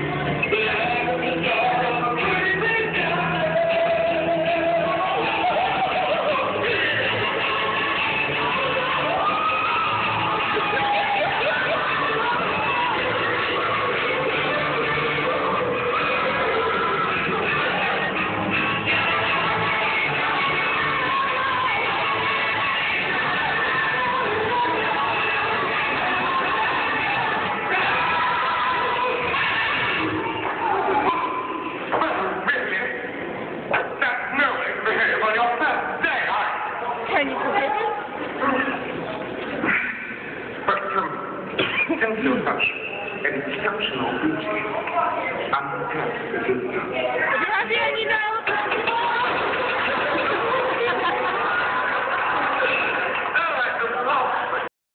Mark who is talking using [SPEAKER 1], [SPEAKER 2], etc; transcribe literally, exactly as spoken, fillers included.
[SPEAKER 1] Can you forgive him?
[SPEAKER 2] But um, since you're such exceptional beauty, I'm glad to forgive you.
[SPEAKER 1] Have you any now?